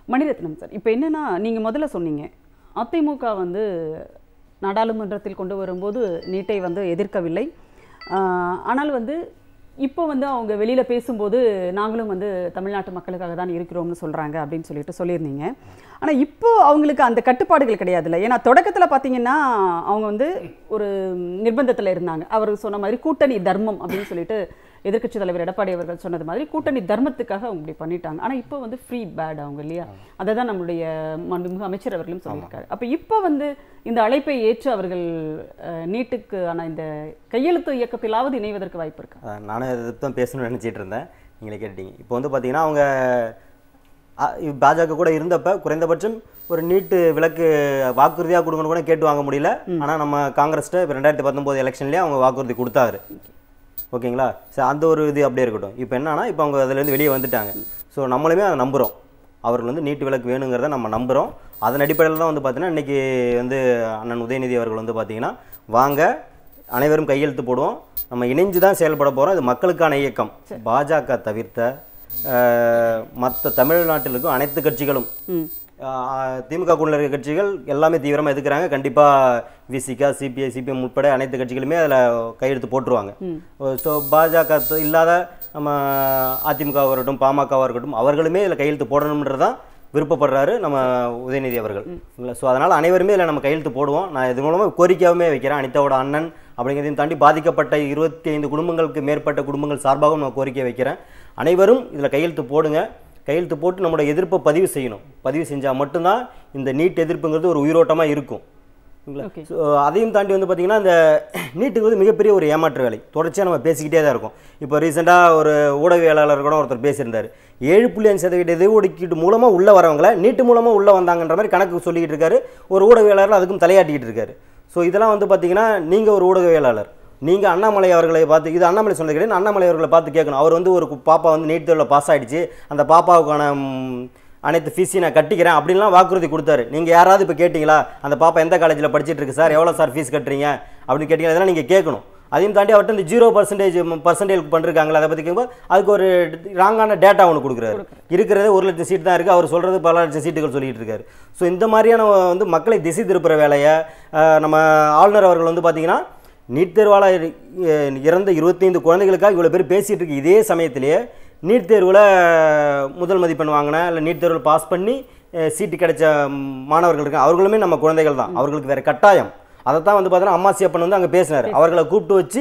Mani Ratnam sir, இப்போ என்னன்னா நீங்கள் முதல்ல சொன்னீங்க அதிமுக வந்து நாடாளுமன்றத்தில் கொண்டு வரும்போது நீட்டை வந்து எதிர்க்கவில்லை. ஆனால் வந்து இப்போ வந்து அவங்க வெளியில் பேசும்போது நாங்களும் வந்து தமிழ்நாட்டு மக்களுக்காக தான் இருக்கிறோம்னு சொல்கிறாங்க அப்படின்னு சொல்லியிருந்தீங்க. ஆனால் இப்போ அவங்களுக்கு அந்த கட்டுப்பாடுகள் கிடையாதுல்ல. ஏன்னா தொடக்கத்தில் பார்த்தீங்கன்னா அவங்க வந்து ஒரு நிர்பந்தத்தில் இருந்தாங்க. அவர் சொன்ன மாதிரி கூட்டணி தர்மம் அப்படின்னு சொல்லிட்டு எதிர்க்கட்சி தலைவர் எடப்பாடி அவர்கள் சொன்னது மாதிரி கூட்டணி தர்மத்துக்காக அவங்க இப்படி பண்ணிட்டாங்க. ஆனால் இப்போ வந்து ஃப்ரீ பேட் அவங்க இல்லையா, அதை தான் நம்மளுடைய மாண்புமிகு அமைச்சர் அவர்களும் சொல்லியிருக்காரு. அப்போ இப்போ வந்து இந்த அழைப்பை ஏற்று அவர்கள் நீட்டுக்கு ஆனால் இந்த கையெழுத்து இயக்கத்திலாவது இணைவதற்கு வாய்ப்பு இருக்கு. நானும் இதை தான் பேசணும்னு நினச்சிட்டு இருந்தேன், நீங்களே கேட்டீங்க. இப்போ வந்து பார்த்தீங்கன்னா அவங்க பாஜக கூட இருந்தப்ப குறைந்தபட்சம் ஒரு நீட்டு விலக்கு வாக்குறுதியாக கொடுக்கணும் கூட கேட்டு வாங்க முடியல. ஆனால் நம்ம காங்கிரஸ்ட்ட இப்போ 2019 எலெக்ஷன்லேயே அவங்க வாக்குறுதி கொடுத்தாரு. ஓகேங்களா சார், அந்த ஒரு இது அப்படியே இருக்கட்டும். இப்போ என்னன்னா இப்போ அவங்க அதுலேருந்து வெளியே வந்துட்டாங்க. ஸோ நம்மளுமே அதை நம்புகிறோம், அவர்கள் வந்து நீட்டு விலக்கு வேணுங்கிறத நம்ம நம்புகிறோம். அதன் அடிப்படையில் தான் வந்து பார்த்தீங்கன்னா இன்றைக்கி வந்து அண்ணன் உதயநிதி அவர்கள் வந்து பார்த்தீங்கன்னா வாங்க அனைவரும் கையெழுத்து போடுவோம், நம்ம இணைஞ்சு தான் செயல்பட போகிறோம், இது மக்களுக்கான இயக்கம். பாஜக தவிர்த்த மற்ற தமிழ்நாட்டில் இருக்கும் அனைத்து கட்சிகளும் திமுக கூட இருக்கிற கட்சிகள் எல்லாமே தீவிரமாக எதுக்குறாங்க. கண்டிப்பாக விசிகா, சிபிஐ, சிபிஎம் உட்பட அனைத்து கட்சிகளுமே அதில் கையெழுத்து போட்டுருவாங்க. ஸோ பாஜக இல்லாத நம்ம அதிமுகவாக இருக்கட்டும், பாமகவாக இருக்கட்டும், அவர்களுமே இதில் கையெழுத்து போடணுன்றதான் விருப்பப்படுறாரு நம்ம உதயநிதி அவர்கள். ஸோ அதனால் அனைவருமே இதில் நம்ம கையெழுத்து போடுவோம். நான் இது மூலமாக கோரிக்கையாகவே வைக்கிறேன், அனிதாவோட அண்ணன் அப்படிங்கிறதையும் தாண்டி பாதிக்கப்பட்ட 25 குடும்பங்களுக்கு மேற்பட்ட குடும்பங்கள் சார்பாகவும் நான் கோரிக்கை வைக்கிறேன். அனைவரும் இதில் கையெழுத்து போடுங்க. கையெழுத்து போட்டு நம்மளோட எதிர்ப்பை பதிவு செய்யணும். பதிவு செஞ்சால் மட்டும்தான் இந்த நீட் எதிர்ப்புங்கிறது ஒரு உயிரோட்டமாக இருக்கும். ஸோ அதையும் தாண்டி வந்து பார்த்திங்கன்னா இந்த நீட்டுக்கு வந்து மிகப்பெரிய ஒரு ஏமாற்று வேலை தொடர்ச்சியாக நம்ம பேசிக்கிட்டே தான் இருக்கும். இப்போ ரீசெண்டாக ஒரு ஊடகவியலாளர் கூட ஒருத்தர் பேசியிருந்தார், 7.5% ஒதுக்கீடு மூலமாக உள்ளே வரவங்கள நீட்டு மூலமாக உள்ளே வந்தாங்கன்ற மாதிரி கணக்கு சொல்லிக்கிட்டு இருக்காரு. ஒரு ஊடகவியலாளர் அதுக்கும் தலையாட்டிக்கிட்டு இருக்காரு. ஸோ இதெல்லாம் வந்து பார்த்திங்கன்னா நீங்கள் ஒரு ஊடகவியலாளர், நீங்கள் அண்ணாமலை அவர்களை பார்த்து, இது அண்ணாமலை சொன்னது கிடையாது, அண்ணாமலை அவர்களை பார்த்து கேட்கணும். அவர் வந்து ஒரு பாப்பா வந்து நீட் தேர்வில் பாஸ் ஆகிடுச்சு, அந்த பாப்பாவுக்கான அனைத்து ஃபீஸையும் நான் கட்டிக்கிறேன் அப்படின்லாம் வாக்குறுதி கொடுத்தாரு. நீங்கள் யாராவது இப்போ கேட்டிங்களா அந்த பாப்பா எந்த காலேஜில் படிச்சுட்டு இருக்கு சார், எவ்வளோ சார் ஃபீஸ் கட்டுறீங்க அப்படின்னு கேட்டிங்கன்னா இதெல்லாம் நீங்கள் கேட்கணும். அதையும் தாண்டி அவர்கிட்ட இந்த 0% பண்ணிருக்காங்களா அதை பற்றி கேட்கும்போது அதுக்கு ஒரு ராங்கான டேட்டா ஒன்று கொடுக்குறாரு. இருக்கிறது 1 லட்சம் சீட் தான் இருக்குது, அவர் சொல்கிறது பல லட்சம் சீட்டுகள் சொல்லிட்டு இருக்காரு. ஸோ இந்த மாதிரியான வந்து மக்களை திசை திருப்புற வேலையை நம்ம ஆளுநர் அவர்கள் வந்து பார்த்திங்கன்னா நீட் தேர்வால் இறந்த 25 குழந்தைகளுக்காக இவ்வளோ பேர் பேசிகிட்டு இருக்கு. இதே சமயத்திலேயே நீட் தேர்வில் முதல் மதிப்பெண் வாங்கின இல்லை நீட் தேர்வில் பாஸ் பண்ணி சீட்டு கிடைச்ச மாணவர்கள் இருக்காங்க, அவர்களுமே நம்ம குழந்தைகள் தான். அவர்களுக்கு வேறு கட்டாயம் அதை தான் வந்து பார்த்தீங்கன்னா அம்மாசியப்பன் வந்து அங்கே பேசினார். அவர்களை கூப்பிட்டு வச்சு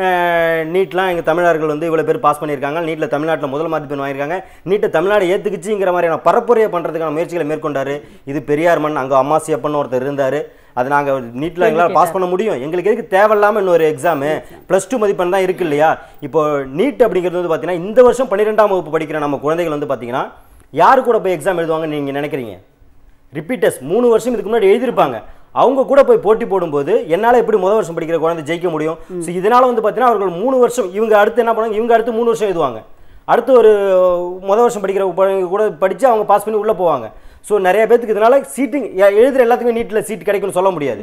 நீட்லாம் எங்கள் தமிழர்கள் வந்து இவ்வளோ பேர் பாஸ் பண்ணியிருக்காங்க, நீட்டில் தமிழ்நாட்டில் முதல் மதிப்பெண் வாங்கியிருக்காங்க, நீட்டை தமிழ்நாடு ஏற்றுக்குச்சுங்கிற மாதிரியான பரப்புரையை பண்ணுறதுக்கான முயற்சிகளை மேற்கொண்டார். இது பெரியார் மண், அங்கே அம்மாசியப்பன் ஒருத்தர் இருந்தார். அது நாங்கள் நீட்டில் எங்களால் பாஸ் பண்ண முடியும், எங்களுக்கு எதுக்கு தேவையில்லாமல் இன்னொரு எக்ஸாமு +2 மதிப்பெண் தான் இருக்குது இல்லையா. இப்போ நீட் அப்படிங்கிறது வந்து பார்த்தீங்கன்னா இந்த வருஷம் 12ஆம் வகுப்பு படிக்கிற நம்ம குழந்தைகள் வந்து பார்த்தீங்கன்னா யாரு கூட போய் எக்ஸாம் எழுதுவாங்கன்னு நீங்கள் நினைக்கிறீங்க? ரிப்பீட்டர்ஸ் 3 வருஷம் இதுக்கு முன்னாடி எழுதியிருப்பாங்க, அவங்க கூட போய் போட்டி போடும்போது என்னால் எப்படி முதல் வருஷம் படிக்கிற குழந்தை ஜெயிக்க முடியும்? ஸோ இதனால் வந்து பார்த்தீங்கன்னா அவர்கள் 3 வருஷம், இவங்க அடுத்து என்ன பண்ணுவாங்க, இவங்க அடுத்து 3 வருஷம் எழுதுவாங்க, அடுத்து ஒரு முதல் வருஷம் படிக்கிற கூட படித்து அவங்க பாஸ் பண்ணி உள்ளே போவாங்க. ஸோ நிறைய பேருக்கு இதனால் சீட்டிங் எழுதுகிற எல்லாத்துக்குமே நீட்டில் சீட் கிடைக்கும்னு சொல்ல முடியாது.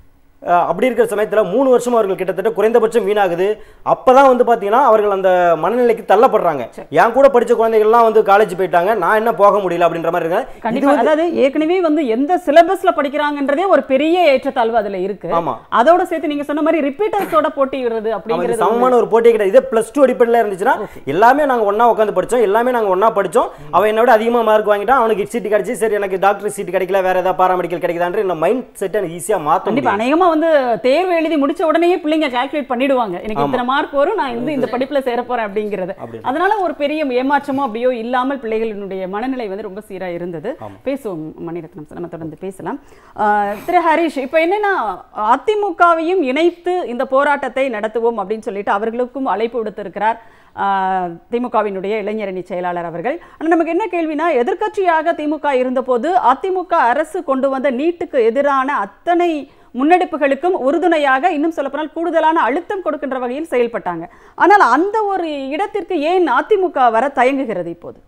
அப்படி இருக்கிற சமயத்தில் 3 வருஷம் அவர்கள் கிட்டத்தட்ட குறைந்தபட்சம் வீணாகுது. அப்போ தான் வந்து பார்த்தீங்கன்னா அவர்கள் அந்த மனநிலைக்கு தள்ளப்படுறாங்க. என் கூட படித்த குழந்தைகள்லாம் வந்து காலேஜ் போயிட்டாங்க, நான் என்ன போக முடியல அப்படின்ற மாதிரி இருக்காங்க. அதாவது ஏற்கனவே வந்து எந்த சிலபஸ்ல படிக்கிறாங்கன்றதே ஒரு பெரிய ஏற்றத்தாழ்வு அதில் இருக்கு. அதோட சேர்த்து நீங்க சொன்ன மாதிரி ரிப்பீட்டர்ஸோட போட்டி விடுறது அப்படிங்கிறது சமமான ஒரு போட்டி கிடையாது. இதே +2 அடிப்படையில் இருந்துச்சுன்னா எல்லாமே நாங்கள் ஒன்றா உட்காந்து படித்தோம், எல்லாமே நாங்கள் ஒன்றா படித்தோம், அவன் என்னோட அதிகமாக மார்க் வாங்கிட்டான், அவனுக்கு சீட்டு கிடைச்சி, சரி எனக்கு டாக்டர் சீட் கிடைக்கல, வேற ஏதாவது பாராமெடிக்கல் கிடைக்குதான்ற இந்த மைண்ட் செட்டை ஈஸியாக மாற்றும். அநேகமாக வந்து தேர்வு எழுதி முடிச்ச உடனே பிள்ளைங்க கால்குலேட் பண்ணிடுவாங்க, எனக்கு இத்தனை மார்க் வரும், நான் வந்து இந்த படிப்புல சேர போறேன் அப்படிங்கிறது. அதனால ஒரு பெரிய ஏமாற்றமோ அப்படியோ இல்லாமல் பிள்ளைகளினுடைய மனநிலை வந்து ரொம்ப சீரா இருந்தது. பேசுவோம் மணிரத்னம், நம்ம தொடர்ந்து பேசலாம். திரு ஹரிஷ், இப்போ என்னன்னா அதிமுகவையும் இணைத்து இந்த போராட்டத்தை நடத்துவோம் அப்படின்னு சொல்லிட்டு அவர்களுக்கும் அழைப்பு விடுத்திருக்கிறார் திமுகவினுடைய இளைஞரணி செயலாளர் அவர்கள். ஆனால் நமக்கு என்ன கேள்வினா, எதிர்க்கட்சியாக திமுக இருந்தபோது அதிமுக அரசு கொண்டு வந்த நீட்டுக்கு எதிரான அத்தனை முன்னெடுப்புகளுக்கும் உறுதுணையாக, இன்னும் சொல்லப்போனால் கூடுதலான அழுத்தம் கொடுக்கின்ற வகையில் செயல்பட்டாங்க. ஆனால் அந்த ஒரு இடத்திற்கு ஏன் அதிமுக வர தயங்குகிறது இப்போது?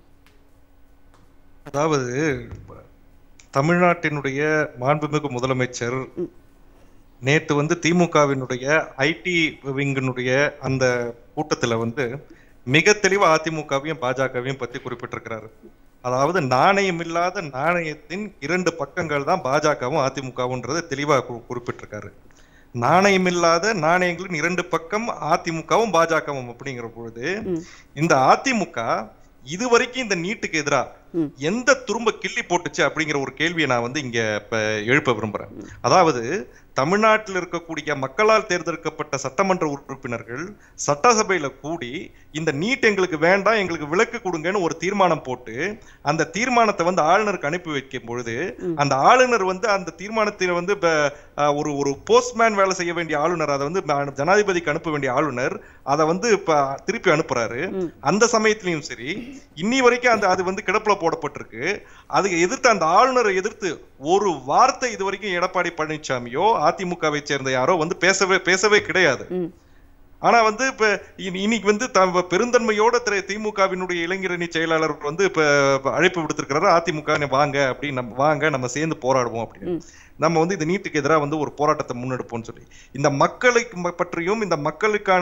அதாவது தமிழ்நாட்டினுடைய மாண்புமிகு முதலமைச்சர் நேற்று வந்து திமுகவினுடைய ஐடி விங்கினுடைய அந்த கூட்டத்தில் வந்து மிக தெளிவாக அதிமுகவையும் பாஜகவையும் பற்றி குறிப்பிட்டிருக்கிறாரு. அதாவது நாணயம் இல்லாத நாணயத்தின் 2 பக்கங்கள் தான் பாஜகவும் அதிமுகவும்ன்றதை தெளிவா குறிப்பிட்டிருக்காரு. நாணயம் இல்லாத நாணயங்களின் 2 பக்கம் அதிமுகவும் பாஜகவும் அப்படிங்கிற பொழுது இந்த அதிமுக இதுவரைக்கும் இந்த நீட்டுக்கு எதிரா எந்த துரும்ப கிள்ளி போட்டுச்சு அப்படிங்கிற ஒரு கேள்வியை நான் வந்து இங்க இப்ப எழுப்ப விரும்புறேன். அதாவது தமிழ்நாட்டில் இருக்கக்கூடிய மக்களால் தேர்ந்தெடுக்கப்பட்ட சட்டமன்ற உறுப்பினர்கள் சட்டசபையில கூடி இந்த நீட் எங்களுக்கு வேண்டாம், எங்களுக்கு விலக்கு கொடுங்கன்னு ஒரு தீர்மானம் போட்டு அந்த தீர்மானத்தை வந்து ஆளுநருக்கு அனுப்பி வைக்கும் பொழுது அந்த ஆளுநர் வந்து அந்த தீர்மானத்தில் வந்து ஒரு போஸ்ட்மேன் வேலை செய்ய வேண்டிய ஆளுநர், அதை வந்து ஜனாதிபதிக்கு அனுப்ப வேண்டிய ஆளுநர் அதை வந்து இப்ப திருப்பி அனுப்புறாரு. அந்த சமயத்திலையும் சரி இன்னி வரைக்கும் அது வந்து கிடப்புல போடப்பட்டிருக்கு. அதுக்கு எதிர்த்து அந்த ஆளுநரை எதிர்த்து ஒரு வார்த்தை இதுவரைக்கும் எடப்பாடி பழனிசாமியோ அதிமுகவை சேர்ந்த யாரோ வந்து பேசவே கிடையாது. ஆனா வந்து இப்ப இன்னைக்கு வந்து பெருந்தன்மையோட திமுகவினுடைய இளைஞரணி செயலாளர் வந்து இப்ப அழைப்பு விடுத்திருக்கிறாரு, அதிமுக வாங்க அப்படின்னு, வாங்க நம்ம சேர்ந்து போராடுவோம் அப்படின்னு. நம்ம வந்து இந்த நீட்டுக்கு எதிராக வந்து ஒரு போராட்டத்தை முன்னெடுப்போம்னு சொல்லி இந்த மக்களை பற்றியும் இந்த மக்களுக்கான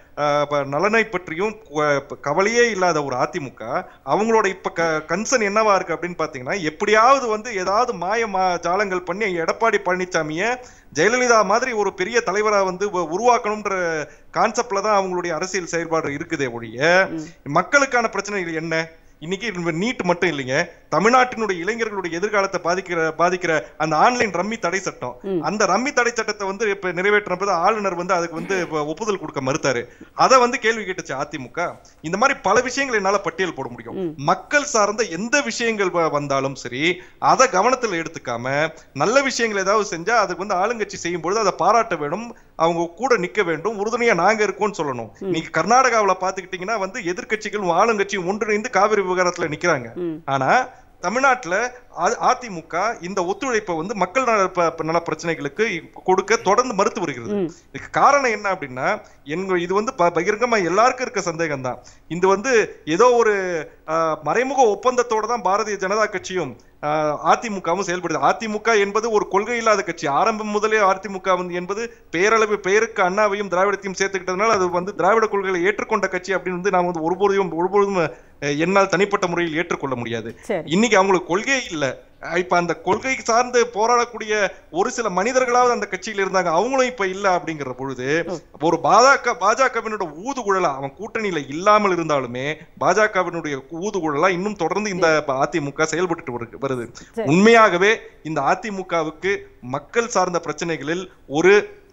நலனை பற்றியும் கவலையே இல்லாத ஒரு அதிமுக அவங்களோட இப்ப கன்சர்ன் என்னவா இருக்கு அப்படின்னு பாத்தீங்கன்னா, எப்படியாவது வந்து ஏதாவது ஜாலங்கள் பண்ணி எடப்பாடி பழனிசாமிய ஜெயலலிதா மாதிரி ஒரு பெரிய தலைவரா வந்து உருவாக்கணும்ன்ற கான்செப்ட்ல தான் அவங்களுடைய அரசியல் செயல்பாடு இருக்குதே ஒழிய மக்களுக்கான பிரச்சனைகள் என்ன? இன்னைக்கு நீட் மட்டும் இல்லைங்க, தமிழ்நாட்டினுடைய இளைஞர்களுடைய எதிர்காலத்தை பாதிக்கிற அந்த ஆன்லைன் ரம்மி தடை சட்டம், அந்த ரம்மி தடை சட்டத்தை வந்து இப்ப நிறைவேற்றப்ப ஆளுநர் வந்து அதுக்கு வந்து ஒப்புதல் கொடுக்க மறுத்தாரு. அதை வந்து கேள்வி கேட்டுச்சு அதிமுக. இந்த மாதிரி பல விஷயங்கள் என்னால பட்டியல் போட முடியும். மக்கள் சார்ந்த எந்த விஷயங்கள் வந்தாலும் சரி அதை கவனத்தில் எடுத்துக்காம நல்ல விஷயங்கள் ஏதாவது செஞ்சா அதுக்கு வந்து ஆளுங்கட்சி செய்யும் பொழுது அதை பாராட்ட வேண்டும், அவங்க கூட நிக்க வேண்டும், உறுதுணையா நாங்க இருக்கோம்னு சொல்லணும். நீங்க கர்நாடகாவில பாத்துக்கிட்டீங்கன்னா வந்து எதிர்கட்சிகளும் ஆளுங்கட்சியும் ஒன்றிணைந்து காவிரி விவகாரத்துல நிக்கிறாங்க. ஆனா தமிழ்நாட்டுல அதிமுக இந்த ஒத்துழைப்பை வந்து மக்கள் நல பிரச்சனைகளுக்கு கொடுக்க தொடர்ந்து மறுத்து வருகிறது. இதுக்கு காரணம் என்ன அப்படின்னா, இது வந்து பகிரங்கமா எல்லாருக்கும் இருக்க சந்தேகம் தான். இது வந்து ஏதோ ஒரு மறைமுக ஒப்பந்தத்தோட தான் பாரதிய ஜனதா கட்சியும் அதிமுகவும் செயல்படுது. அதிமுக என்பது ஒரு கொள்கை இல்லாத கட்சி. ஆரம்பம் முதலே அதிமுக என்பது பெயருக்கு அண்ணாவையும் திராவிடத்தையும் சேர்த்துக்கிட்டதுனால அது வந்து திராவிட கொள்கைகளை ஏற்றுக்கொண்ட கட்சி அப்படின்னு வந்து நாம வந்து ஒருபொழுதும் என்னால் தனிப்பட்ட முறையில் ஏற்றுக்கொள்ள முடியாது. இன்னைக்கு அவங்களுக்கு கொள்கையே இல்ல. இப்ப அந்த கொள்கை சார்ந்து போராடக்கூடிய ஒரு சில மனிதர்களாவது அந்த கட்சியில இருந்தாங்க, அவங்களும் இப்ப இல்ல. அப்படிங்கிற பொழுது ஒரு பாஜகவினுடைய ஊதுகுழலா அவன் கூட்டணியில இல்லாமல் இருந்தாலுமே பாஜகவினுடைய ஊதுகுழலா இன்னும் தொடர்ந்து இந்த அதிமுக செயல்பட்டு வருது. உண்மையாகவே இந்த அதிமுகவுக்கு மக்கள் சார்ந்த பிரச்சனைகளில் ஒரு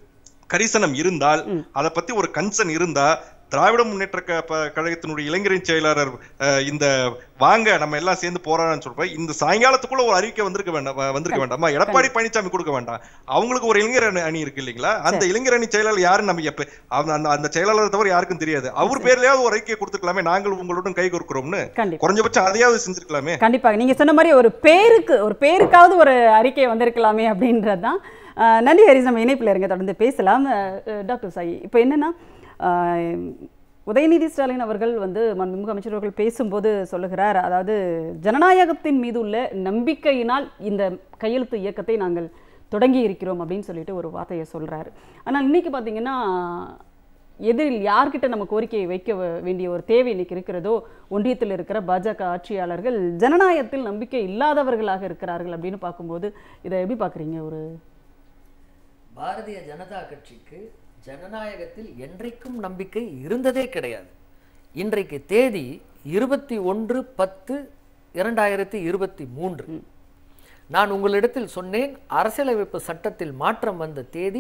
கரிசனம் இருந்தால், அதை பத்தி ஒரு கன்சர்ன் இருந்தா, திராவிட முன்னேற்ற கழகத்தினுடைய இளைஞரின் செயலாளர் இந்த வாங்க நம்ம எல்லாம் சேர்ந்து போராடன்னு சொல்றேன், இந்த சாயங்காலத்துக்குள்ள ஒரு அறிக்கை வந்திருக்க வேண்டாமா? எடப்பாடி பழனிசாமி கொடுக்க வேண்டாம், அவங்களுக்கு ஒரு இளைஞர் அணி இருக்கு இல்லைங்களா? அந்த இளைஞர் அணி செயலாளர் யாருன்னு நம்ம அந்த செயலாளர் தவிர யாருக்கும் தெரியாது. அவர் பேர்லயாவது ஒரு அறிக்கையை கொடுத்துருக்கலாமே, நாங்கள் உங்களுடன் கை கொடுக்கிறோம்னு குறைஞ்சபட்சம் அதையாவது செஞ்சிருக்கலாமே. கண்டிப்பாக நீங்க சொன்ன மாதிரி ஒரு பேருக்காவது ஒரு அறிக்கை வந்திருக்கலாமே அப்படின்றதுதான். நன்றி ஹரிஸ், நம்ம இணைப்பில் இருங்க, தொடர்ந்து பேசலாம். டாக்டர் சாயி, இப்போ என்னன்னா உதயநிதி ஸ்டாலின் அவர்கள் வந்து மாண்புமிகு அமைச்சர்கள் பேசும்போது சொல்லுகிறார், அதாவது ஜனநாயகத்தின் மீது உள்ள நம்பிக்கையினால் இந்த கையெழுத்து இயக்கத்தை நாங்கள் தொடங்கி இருக்கிறோம் அப்படின்னு சொல்லிட்டு ஒரு வார்த்தையை சொல்றாரு. ஆனால் இன்னைக்கு பார்த்தீங்கன்னா எதிரில் யார்கிட்ட நம்ம கோரிக்கையை வைக்க வேண்டிய ஒரு தேவை இன்னைக்கு இருக்கிறதோ, ஒன்றியத்தில் இருக்கிற பாஜக ஆட்சியாளர்கள் ஜனநாயகத்தில் நம்பிக்கை இல்லாதவர்களாக இருக்கிறார்கள் அப்படின்னு பார்க்கும்போது இதை எப்படி பார்க்குறீங்க? ஒரு பாரதிய ஜனதா கட்சிக்கு ஜனநாயகத்தில் என்றைக்கும் நம்பிக்கை இருந்ததே கிடையாது. இன்றைக்கு தேதி 21/10/2023. நான் உங்களிடத்தில் சொன்னேன், அரசியலமைப்பு சட்டத்தில் மாற்றம் வந்த தேதி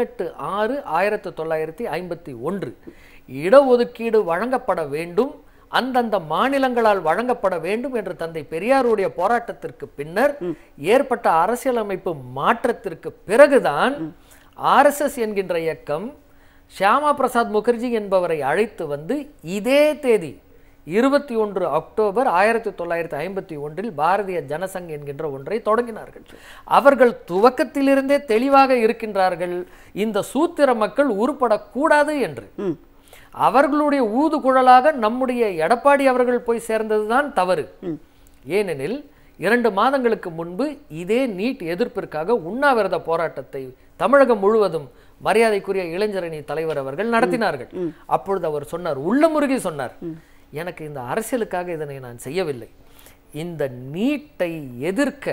18/6/1951. இடஒதுக்கீடு வழங்கப்பட வேண்டும், அந்தந்த மாநிலங்களால் வழங்கப்பட வேண்டும் என்ற தந்தை பெரியாருடைய போராட்டத்திற்கு பின்னர் ஏற்பட்ட அரசியலமைப்பு மாற்றத்திற்கு பிறகுதான் RSS என்கின்ற இயக்கம் ஷியாமா பிரசாத் முகர்ஜி என்பவரை அழைத்து வந்து இதே தேதி 21 அக்டோபர் 1951 பாரதிய ஜனசங் என்கின்ற ஒன்றை தொடங்கினார்கள். அவர்கள் துவக்கத்திலிருந்தே தெளிவாக இருக்கின்றார்கள், இந்த சூத்திர மக்கள் உருப்படக்கூடாது என்று. அவர்களுடைய ஊதுகுழலாக நம்முடைய எடப்பாடி அவர்கள் போய் சேர்ந்ததுதான் தவறு. ஏனெனில் 2 மாதங்களுக்கு முன்பு இதே நீட் எதிர்ப்பிற்காக உண்ணாவிரத போராட்டத்தை தமிழகம் முழுவதும் மரியாதைக்குரிய இளைஞரணி தலைவர் அவர்கள் நடத்தினார்கள். அப்பொழுது அவர் சொன்னார், உள்ளமுருகி சொன்னார், எனக்கு இந்த அரசியலுக்காக இதனை நான் செய்யவில்லை, இந்த நீட்டை எதிர்க்க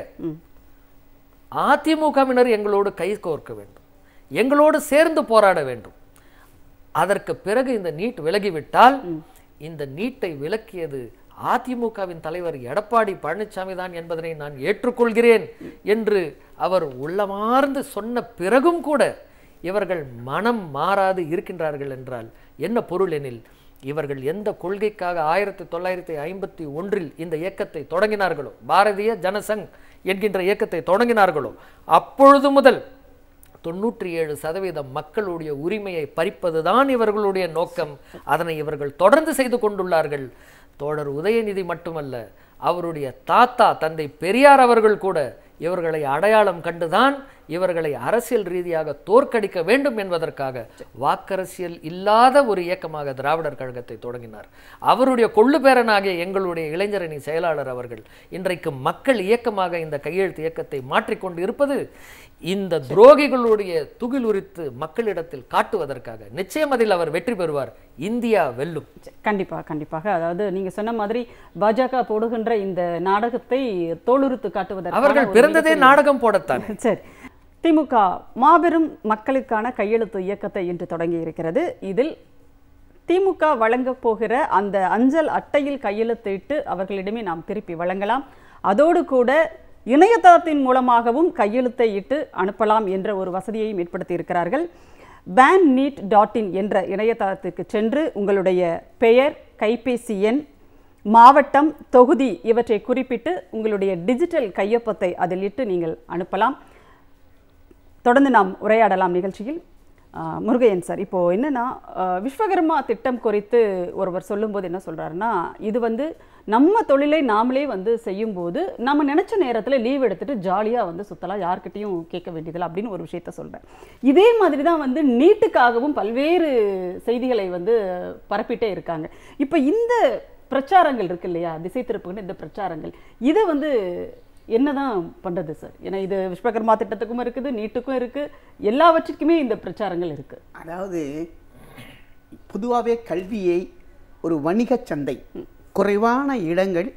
அதிமுகவினர் எங்களோடு கை கோர்க்க வேண்டும், எங்களோடு சேர்ந்து போராட வேண்டும். அதற்கு பிறகு இந்த நீட் விலகிவிட்டால் இந்த நீட்டை விலக்கியது அதிமுகவின் தலைவர் எடப்பாடி பழனிசாமி தான் என்பதனை நான் ஏற்றுக்கொள்கிறேன் என்று அவர் உள்ளமார்ந்து சொன்ன பிறகும் கூட இவர்கள் மனம் மாறாது இருக்கின்றார்கள் என்றால் என்ன பொருள் எனில், இவர்கள் எந்த கொள்கைக்காக 1951 இந்த இயக்கத்தை தொடங்கினார்களோ, பாரதிய ஜனசங் என்கின்ற இயக்கத்தை தொடங்கினார்களோ, அப்பொழுது முதல் 97% மக்களுடைய உரிமையை பறிப்பதுதான் இவர்களுடைய நோக்கம். அதனை இவர்கள் தொடர்ந்து செய்து கொண்டுள்ளார்கள். தோழர் உதயநிதி மட்டுமல்ல, அவருடைய தாத்தா தந்தை பெரியார் அவர்கள் கூட இவர்களை அடையாளம் கண்டுதான் இவர்களை அரசியல் ரீதியாக தோற்கடிக்க வேண்டும் என்பதற்காக வாக்கரசியல் இல்லாத ஒரு இயக்கமாக திராவிடர் கழகத்தை தொடங்கினார். அவருடைய கொள்ளு பேரனாகிய எங்களுடைய இளைஞரணி செயலாளர் அவர்கள் இன்றைக்கு மக்கள் இயக்கமாக இந்த கையெழுத்து இயக்கத்தை மாற்றிக்கொண்டு இருப்பது இந்த துரோகிகளுடைய துகில் உரித்து மக்களிடத்தில் காட்டுவதற்காக. நிச்சயம் அதில் அவர் வெற்றி பெறுவார், இந்தியா வெல்லும். கண்டிப்பாக. அதாவது நீங்க சொன்ன மாதிரி பாஜக போடுகின்ற இந்த நாடகத்தை தோலுரித்து காட்டுவதற்கு அவர்கள் பிறந்ததே நாடகம் போடத்தான். சரி, திமுக மாபெரும் மக்களுக்கான கையெழுத்து இயக்கத்தை இன்று தொடங்கி இருக்கிறது. இதில் திமுக வழங்க போகிற அந்த அஞ்சல் அட்டையில் கையெழுத்திட்டு அவர்களிடமே நாம் திருப்பி வழங்கலாம். அதோடு கூட இணையதளத்தின் மூலமாகவும் கையெழுத்தை இட்டு அனுப்பலாம் என்ற ஒரு வசதியையும் ஏற்படுத்தி இருக்கிறார்கள். banneat.in என்ற இணையதளத்திற்கு சென்று உங்களுடைய பெயர், கைபேசி எண், மாவட்டம், தொகுதி இவற்றை குறிப்பிட்டு உங்களுடைய டிஜிட்டல் கையொப்பத்தை அதில் இட்டு நீங்கள் அனுப்பலாம். தொடர்ந்து நாம் உரையாடலாம் நிகழ்ச்சியில். முருகையன் சார், இப்போது என்னென்னா விஸ்வகர்மா திட்டம் குறித்து ஒருவர் சொல்லும்போது என்ன சொல்கிறாருன்னா, இது நம்ம தொழிலை நாமளே செய்யும்போது நம்ம நினச்ச நேரத்தில் லீவ் எடுத்துகிட்டு ஜாலியாக சுற்றலாம், யார்கிட்டையும் கேட்க வேண்டியதில்லை அப்படின்னு ஒரு விஷயத்த சொல்கிறேன். இதே மாதிரி தான் நீட்டுக்காகவும் பல்வேறு செய்திகளை பரப்பிட்டே இருக்காங்க. இப்போ இந்த பிரச்சாரங்கள் இருக்கு இல்லையா, திசை திருப்புகின்ற இந்த பிரச்சாரங்கள், இதை என்னதான் பண்றது சார்? ஏன்னா இது விஸ்வகர்மா திட்டத்துக்கும் இருக்குது, நீட்டுக்கும் இருக்கு, எல்லாவற்றுக்குமே இந்த பிரச்சாரங்கள் இருக்கு. அதாவது பொதுவாகவே கல்வியை ஒரு வணிக சந்தை, குறைவான இடங்கள்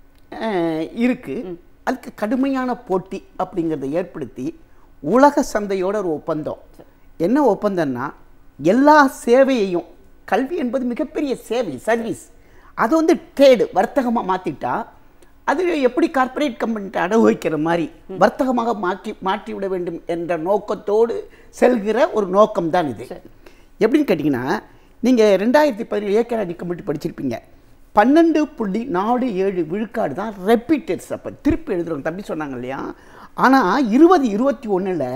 இருக்கு, அதுக்கு கடுமையான போட்டி அப்படிங்கிறத ஏற்படுத்தி உலக சந்தையோட ஒரு ஒப்பந்தம். என்ன ஒப்பந்தம்னா, எல்லா சேவையையும், கல்வி என்பது மிகப்பெரிய சேவை, சர்வீஸ், அதை ட்ரேடு, வர்த்தகமாக மாற்றிட்டா அது எப்படி கார்ப்பரேட் கம்பெனிட்ட அனுபவிக்கிற மாதிரி வர்த்தகமாக மாற்றி விட வேண்டும் என்ற நோக்கத்தோடு செல்கிற ஒரு நோக்கம் தான் இது. எப்படின்னு கேட்டிங்கன்னா, நீங்கள் 2017 ஏக்கராஜி கமிட்டி படிச்சிருப்பீங்க. 12.47 விழுக்காடு தான் ரெப்பீட்டர்ஸ். அப்போ திருப்பி எழுதுகிறோம் தம்பி சொன்னாங்க இல்லையா. ஆனால் 2021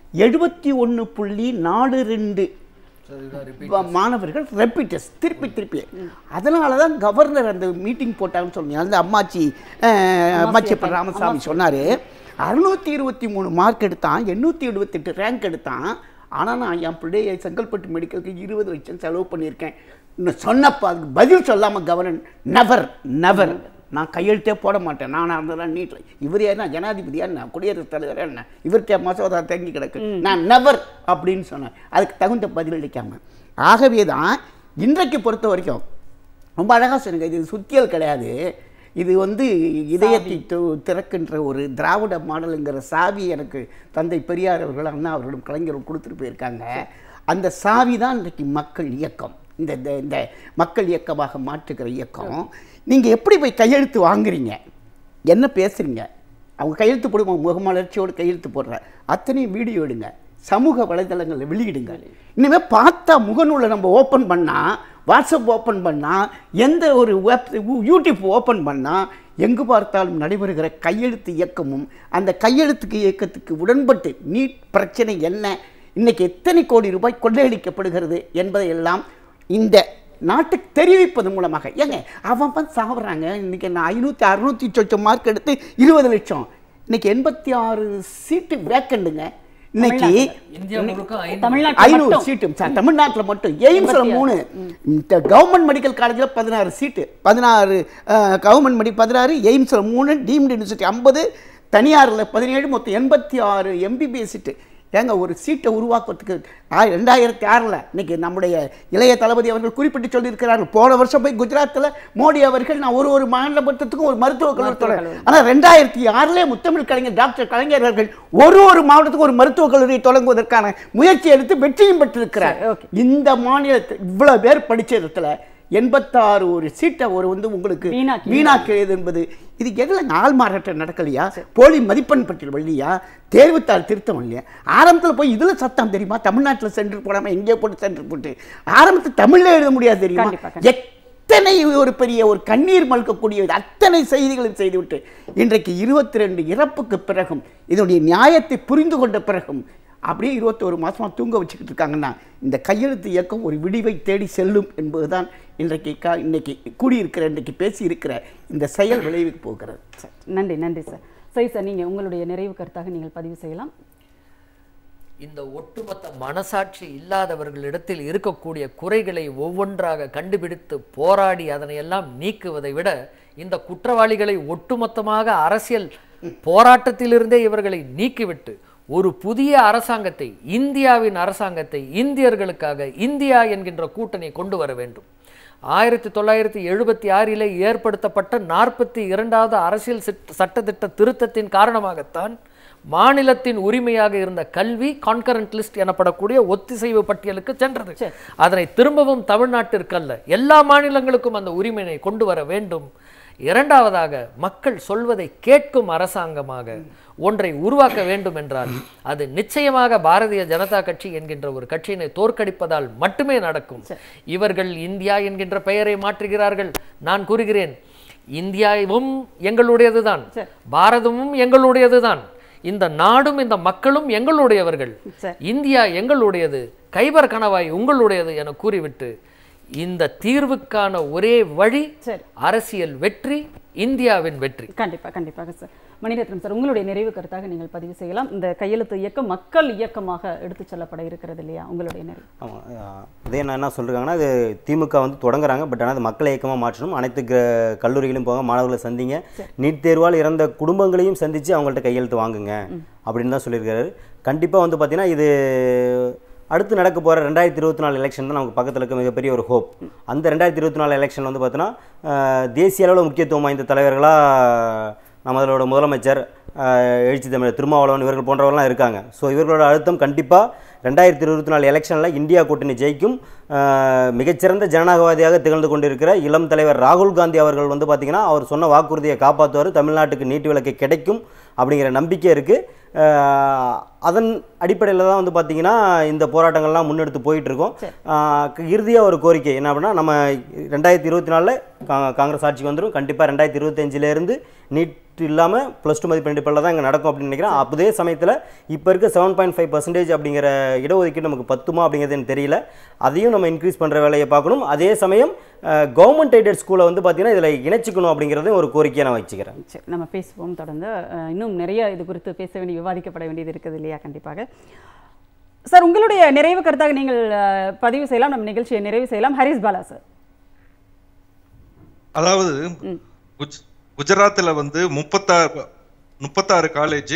71.42 மாணவர்கள் ரெப்பீட்டர்ஸ், திருப்பி. அதனால தான் கவர்னர் அந்த மீட்டிங் போட்டாங்கன்னு சொன்னீங்க. அந்த அம்மாச்சி ராமசாமி சொன்னார், 623 மார்க் எடுத்தான், 878 ரேங்க் எடுத்தான். ஆனால் நான் என் பிள்ளையை செங்கல்பட்டு மெடிக்கலுக்கு 20 லட்சம் செலவு பண்ணியிருக்கேன். இன்னும் சொன்னப்போ அதுக்கு பதில் சொல்லாமல் கவர்னர் நெவர் நான் கையெழுத்தே போட மாட்டேன், நானாக இருந்ததான் நீட்டில். இவர் என்ன ஜனாதிபதியா என்ன, குடியரசுத் தலைவர் என்ன, இவர்கிட்ட மசோதா தேங்கி கிடக்கு, நான் நெவர் அப்படின்னு சொன்னேன். அதுக்கு தகுந்த பதில் அளிக்காமல். ஆகவே தான் இன்றைக்கு பொறுத்த வரைக்கும் ரொம்ப அழகாக சொன்னீங்க, இது சுத்தியல் கிடையாது, இது இதயத்தை திறக்கின்ற ஒரு திராவிட மாடலுங்கிற சாவி எனக்கு தந்தை பெரியார் அவர்கள், அண்ணா அவர்களும் கலைஞர்கள் கொடுத்துட்டு போயிருக்காங்க. அந்த சாவி தான் இன்றைக்கு மக்கள் இயக்கம், இந்த மக்கள் இயக்கமாக மாற்றுகிற இயக்கம். நீங்கள் எப்படி போய் கையெழுத்து வாங்குறீங்க, என்ன பேசுகிறீங்க, அவங்க கையெழுத்து போடுவாங்க, முகமலர்ச்சியோடு கையெழுத்து போடுற அத்தனையும் வீடியோ எடுங்க, சமூக வலைதளங்களில் வெளியிடுங்க. இனிமேல் பார்த்தா முகநூலை நம்ம ஓப்பன் பண்ணால், வாட்ஸ்அப் ஓப்பன் பண்ணால், எந்த ஒரு யூடியூப் ஓப்பன் பண்ணால், எங்கு பார்த்தாலும் நடைபெறுகிற கையெழுத்து இயக்கமும் அந்த கையெழுத்துக்கு இயக்கத்துக்கு உடன்பட்டு நீட் பிரச்சனை என்ன, இன்றைக்கி எத்தனை கோடி ரூபாய் கொள்ளையடிக்கப்படுகிறது என்பதை எல்லாம் இந்த நாட்டுக்கு தெரிவிப்பது மூலமாக. ஏங்க அவன் சாப்பிட்றாங்க, இன்றைக்கி நான் 500-600 மார்க் எடுத்து 20 லட்சம், இன்றைக்கி 86 சீட்டு வேக்கண்டுங்க. இன்னைக்கு 500 சீட்டு தமிழ்நாட்டில் மட்டும். எய்ம்ஸ்ல 3, கவர்மெண்ட் மெடிக்கல் காலேஜில் 16 சீட்டு, 16 கவர்மெண்ட் 16, எய்ம்ஸ்ல 3, டீம்டு யூனிவர்சிட்டி 50, தனியாரில் 17, மொத்தம் 86 MBBS சீட்டு. ஏங்க ஒரு சீட்டை உருவாக்குறதுக்கு 2006 இன்னைக்கு நம்முடைய இளைய தளபதி அவர்கள் குறிப்பிட்டு சொல்லியிருக்கிறார்கள். போன வருஷம் போய் குஜராத்தில் மோடி அவர்கள் நான் ஒரு மாநிலத்துக்கும் ஒரு மருத்துவக் கல்லூரி தொடங்க. ஆனால் 2006 முத்தமிழ் கலைஞர் டாக்டர் கலைஞர் அவர்கள் ஒரு மாவட்டத்துக்கு ஒரு மருத்துவக் கல்லூரியை தொடங்குவதற்கான முயற்சி எடுத்து வெற்றியும் பெற்றிருக்கிறார். இந்த மாநிலத்தில் இவ்வளவு பேர் படிச்ச இடத்துல 86 ஒரு சீட்டை உங்களுக்கு வீணாக்கியது என்பது இது எதில் நாள் மாறாட்டம் நடக்கலையா? போலி மதிப்பெண் பட்டியல் வழியா? தேர்வுத்தாள் திருத்தம் இல்லையா? ஆரம்பத்தில் போய் இதில் சத்தம் தெரியுமா? தமிழ்நாட்டில் சென்டர் போடாமல் எங்கேயோ போட்டு சென்டர் போட்டு ஆரம்பத்தில் தமிழில் எழுத முடியாது தெரியுமா? எத்தனை ஒரு பெரிய ஒரு கண்ணீர் மல்கக்கூடிய அத்தனை செய்திகளும் செய்துவிட்டு இன்றைக்கு 22 இறப்புக்கு பிறகும் இதனுடைய நியாயத்தை புரிந்து கொண்ட பிறகும் அப்படியே 21 மாதமாக தூங்க வச்சுக்கிட்டு இருக்காங்கன்னா இந்த கையெழுத்து இயக்கம் ஒரு விடிவை தேடி செல்லும் என்பதுதான் இன்னைக்கு கூடியிருக்கிற இன்றைக்கு பேசி இருக்கிற இந்த செயல் விளைவுக்கு போகிறது. நன்றி சார். சரி சார், நீங்கள் உங்களுடைய நிறைவு கருத்தாக நீங்கள் பதிவு செய்யலாம். இந்த ஒட்டுமொத்த மனசாட்சி இல்லாதவர்களிடத்தில் இருக்கக்கூடிய குறைகளை ஒவ்வொன்றாக கண்டுபிடித்து போராடி அதனையெல்லாம் நீக்குவதை விட இந்த குற்றவாளிகளை ஒட்டுமொத்தமாக அரசியல் போராட்டத்திலிருந்தே இவர்களை நீக்கிவிட்டு ஒரு புதிய அரசாங்கத்தை, இந்தியாவின் அரசாங்கத்தை இந்தியர்களுக்காக இந்தியா என்கின்ற கூட்டணி கொண்டு வர வேண்டும். 1976 ஏற்படுத்தப்பட்ட 42வது அரசியல் சட்டத்திட்ட திருத்தத்தின் காரணமாகத்தான் மாநிலத்தின் உரிமையாக இருந்த கல்வி கான்கரண்ட் லிஸ்ட் எனப்படக்கூடிய ஒத்திசைவு பட்டியலுக்கு சென்றது. அதனை திரும்பவும் தமிழ்நாட்டிற்கல்ல எல்லா மாநிலங்களுக்கும் அந்த உரிமையை கொண்டு வர வேண்டும். இரண்டாவதாக மக்கள் சொல்வதை கேட்கும் அரசாங்கமாக ஒன்றை உருவாக்க வேண்டும் என்றால் அது நிச்சயமாக பாரதிய ஜனதா கட்சி என்கின்ற ஒரு கட்சியினை தோற்கடிப்பதால் மட்டுமே நடக்கும். இவர்கள் இந்தியா என்கின்ற பெயரை மாற்றுகிறார்கள். நான் கூறுகிறேன், இந்தியாவும் எங்களுடையதுதான், பாரதமும் எங்களுடையதுதான், இந்த நாடும் இந்த மக்களும் எங்களுடையவர்கள், இந்தியா எங்களுடையது, கைபர் கணவாய் உங்களுடையது என கூறிவிட்டு இந்த தீர்வுக்கான ஒரே வழி அரசியல் வெற்றி, இந்தியாவின் வெற்றி. கண்டிப்பாக சார். மணிரத்னம் சார், உங்களுடைய நிறைவு கருத்தாக நீங்கள் பதிவு செய்யலாம். இந்த கையெழுத்து இயக்கம் மக்கள் இயக்கமாக எடுத்து செல்லப்பட இருக்கிறது இல்லையா? உங்களுடைய நிறைவு. இதே நான் என்ன சொல்றாங்கன்னா, இது திமுக தொடங்குறாங்க, பட் ஆனால் அது மக்கள் இயக்கமாக மாற்றணும். அனைத்து கல்லூரிகளும் போங்க, மாணவர்களை சந்திங்க, நீட் தேர்வால் இறந்த குடும்பங்களையும் சந்திச்சு அவங்கள்ட்ட கையெழுத்து வாங்குங்க அப்படின்னு தான் சொல்லியிருக்காரு. கண்டிப்பாக பார்த்தீங்கன்னா இது அடுத்து நடக்க போகிற 2024 எலெக்ஷன் தான் நமக்கு பக்கத்தில் இருக்க மிகப்பெரிய ஒரு ஹோப். அந்த 2024 எலெக்ஷன் பார்த்தீங்கன்னா தேசிய அளவில் முக்கியத்துவம் வாய்ந்த தலைவர்களாக நம்மளோட முதலமைச்சர், எழுச்சி தமிழர் திருமாவளவன் இவர்கள் போன்றவர்கள்லாம் இருக்காங்க. ஸோ இவர்களோட அழுத்தம் கண்டிப்பாக 2024 எலெக்ஷனில் இந்தியா கூட்டணி ஜெயிக்கும். மிகச்சிறந்த ஜனநாயகவாதியாக திகழ்ந்து கொண்டிருக்கிற இளம் தலைவர் ராகுல் காந்தி அவர்கள் பார்த்திங்கன்னா அவர் சொன்ன வாக்குறுதியை காப்பாற்றுவார், தமிழ்நாட்டுக்கு நீட்டு விலக்கு கிடைக்கும் அப்படிங்கிற நம்பிக்கை இருக்குது. அதன் அடிப்படையில் தான் பார்த்திங்கன்னா இந்த போராட்டங்கள்லாம் முன்னெடுத்து போயிட்டுருக்கோம். இறுதியாக ஒரு கோரிக்கை என்ன அப்படின்னா, நம்ம 2024 காங்கிரஸ் ஆட்சிக்கு வந்துடும். கண்டிப்பாக 2025 நீட் இல்லாமல் +2 மதிப்பெண் தான் இங்கே நடக்கும் அப்படின்னு நினைக்கிறேன். அதே சமயத்தில் இப்போ இருக்க 7.5% அப்படிங்கிற இடஒதுக்கீடு நமக்கு பத்துமா அப்படிங்கிறது எனக்கு தெரியல. அதையும் நம்ம இன்க்ரீஸ் பண்ணுற வேலையை பார்க்கணும். அதே சமயம் கவர்மெண்ட் எய்டட் ஸ்கூலை பார்த்திங்கன்னா இதில் இணைச்சிக்கணும் அப்படிங்கிறதையும் ஒரு கோரிக்கையை நான் வச்சுக்கிறேன். சரி, நம்ம பேசுவோம் தொடர்ந்து. இன்னும் நிறைய இது குறித்து பேச வேண்டிய, விவாதிக்கப்பட வேண்டியது இருக்குது இல்லையா? கண்டிப்பாக சார், உங்களுடைய நிறைவு கருத்தாக நீங்கள் பதிவு செய்யலாம். நம்ம நிகழ்ச்சியை நிறைவு செய்யலாம். ஹரிஸ் பாலா சார். அதாவது குஜராத்தில் 36 காலேஜ்,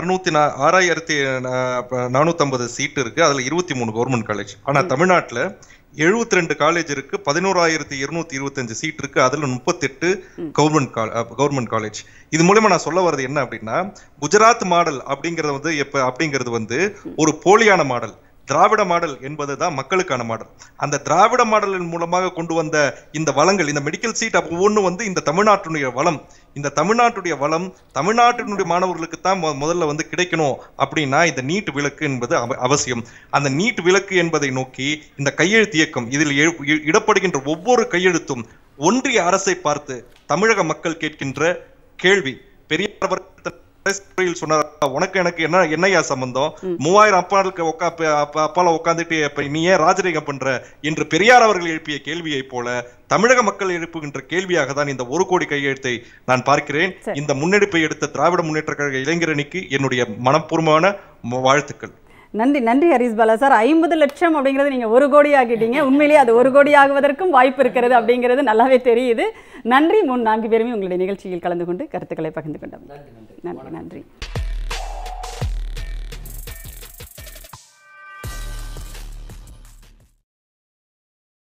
6450 சீட்டு இருக்கு. அதுல 23 கவர்மெண்ட் காலேஜ். ஆனா தமிழ்நாட்டில் 72 காலேஜ் இருக்கு, 11225 சீட் இருக்கு. அதுல 38 கவர்மெண்ட் காலேஜ். இது மூலமா நான் சொல்ல வர்றது என்ன அப்படின்னா, குஜராத் மாடல் அப்படிங்கிறது ஒரு போலியான மாடல். திராவிட மாடல் என்பதுதான் மக்களுக்கான மாடல். அந்த திராவிட மாடலின் மூலமாக கொண்டு வந்த இந்த வளங்கள், இந்த மெடிக்கல் சீட் ஒவ்வொன்று இந்த தமிழ்நாட்டுடைய வளம். இந்த தமிழ்நாட்டுடைய வளம் தமிழ்நாட்டினுடைய மாணவர்களுக்கு தான் முதல்ல கிடைக்கணும். அப்படின்னா இந்த நீட் விலக்கு என்பது அவசியம். அந்த நீட் விலக்கு என்பதை நோக்கி இந்த கையெழுத்து இயக்கம், இதில் இடப்படுகின்ற ஒவ்வொரு கையெழுத்தும் ஒன்றிய அரசை பார்த்து தமிழக மக்கள் கேட்கின்ற கேள்வி. பெரியார் சொன்னார், உனக்கு எனக்கு என்னையா சம்பந்தம்? 3000 அப்பால உட்காந்துட்டு நீ ஏன் ராஜரீகம் பண்ற என்று பெரியார் அவர்கள் எழுப்பிய கேள்வியை போல தமிழக மக்கள் எழுப்புகின்ற கேள்வியாக தான் இந்த 1 கோடி கையெழுத்தை நான் பார்க்கிறேன். இந்த முன்னெடுப்பை எடுத்த திராவிட முன்னேற்ற கழக இளைஞரணிக்கு என்னுடைய மனப்பூர்வமான வாழ்த்துக்கள். நன்றி ஹரிஸ் பாலா சார். 50 லட்சம் அப்படிங்கிறது நீங்கள் 1 கோடி ஆகிட்டீங்க. உண்மையிலேயே அது 1 கோடி ஆகுவதற்கும் வாய்ப்பு இருக்கிறது அப்படிங்கிறது நல்லாவே தெரியுது. நன்றி. 4 பேருமே உங்களுடைய நிகழ்ச்சியில் கலந்து கொண்டு கருத்துக்களை பகிர்ந்து கொண்டோம். நன்றி.